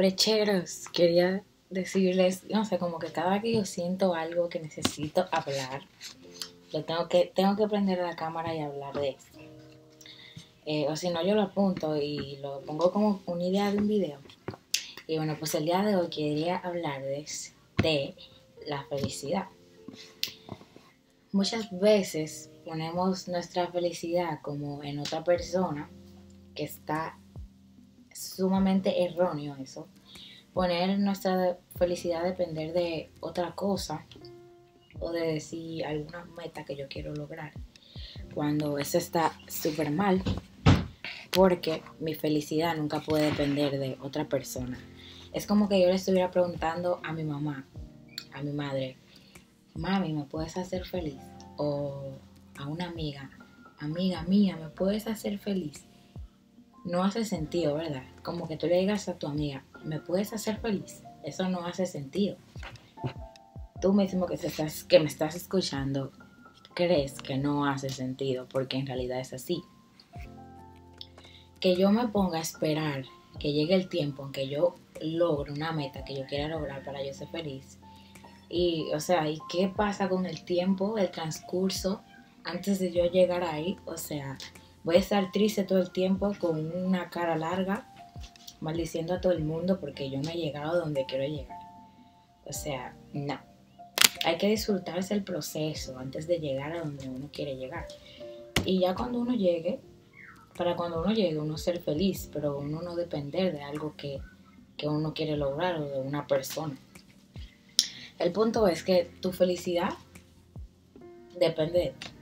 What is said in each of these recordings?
Brecheros, quería decirles, no sé, como que cada vez que yo siento algo que necesito hablar, tengo que prender la cámara y hablar de eso. O si no, yo lo apunto y lo pongo como una idea de un video. Y bueno, pues el día de hoy quería hablarles de la felicidad. Muchas veces ponemos nuestra felicidad como en otra persona, que está sumamente erróneo eso. Poner nuestra felicidad a depender de otra cosa o de decir alguna meta que yo quiero lograr, cuando eso está súper mal, porque mi felicidad nunca puede depender de otra persona. Es como que yo le estuviera preguntando a mi mamá, a mi madre: mami, ¿me puedes hacer feliz? O a una amiga mía, ¿me puedes hacer feliz? No hace sentido, ¿verdad? Como que tú le digas a tu amiga: ¿me puedes hacer feliz? Eso no hace sentido. Tú mismo que me estás escuchando crees que no hace sentido, porque en realidad es así. Que yo me ponga a esperar que llegue el tiempo en que yo logre una meta que yo quiera lograr para yo ser feliz. ¿Y qué pasa con el tiempo, el transcurso, antes de yo llegar ahí? Voy a estar triste todo el tiempo, con una cara larga, maldiciendo a todo el mundo porque yo no he llegado donde quiero llegar. No. Hay que disfrutarse el proceso antes de llegar a donde uno quiere llegar. Y ya cuando uno llegue, uno ser feliz, pero uno no depender de algo que uno quiere lograr o de una persona. El punto es que tu felicidad depende de ti.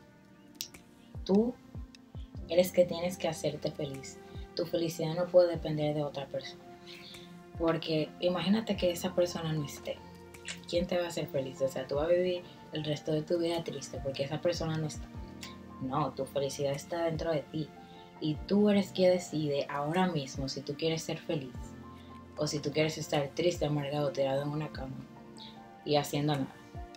Tú eres que tienes que hacerte feliz. Tu felicidad no puede depender de otra persona. Porque imagínate que esa persona no esté. ¿Quién te va a hacer feliz? Tú vas a vivir el resto de tu vida triste porque esa persona no está. No, tu felicidad está dentro de ti. Y tú eres quien decide ahora mismo si tú quieres ser feliz o si tú quieres estar triste, amargado, tirado en una cama y haciendo nada.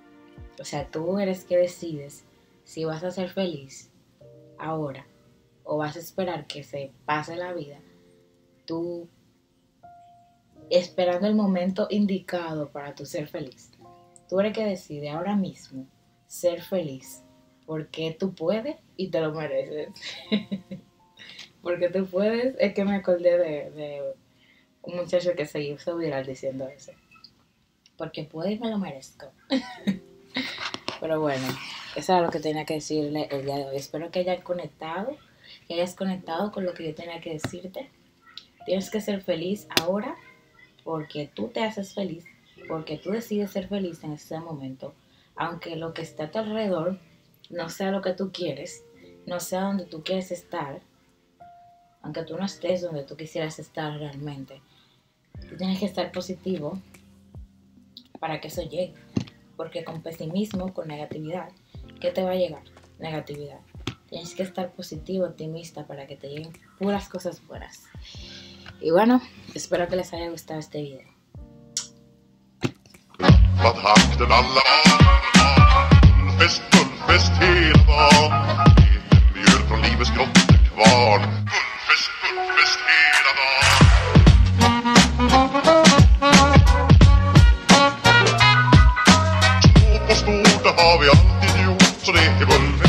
Tú eres que decides si vas a ser feliz ahora o vas a esperar que se pase la vida, tú esperando el momento indicado para tú ser feliz. Tú eres que decide ahora mismo ser feliz, porque tú puedes y te lo mereces. Porque tú puedes. Es que me acordé de un muchacho que se hizo viral diciendo eso. Porque puedo y me lo merezco. Pero bueno, eso era lo que tenía que decirle el día de hoy. Espero que hayas conectado con lo que yo tenía que decirte. Tienes que ser feliz ahora, porque tú te haces feliz, porque tú decides ser feliz en este momento. Aunque lo que está a tu alrededor no sea lo que tú quieres, no sea donde tú quieres estar, aunque tú no estés donde tú quisieras estar realmente, tú tienes que estar positivo para que eso llegue. Porque con pesimismo, con negatividad, ¿qué te va a llegar? Negatividad. Tienes que estar positivo, optimista, para que te lleguen puras cosas buenas. Y bueno, espero que les haya gustado este video. Har vi alltid gjort, så det är väl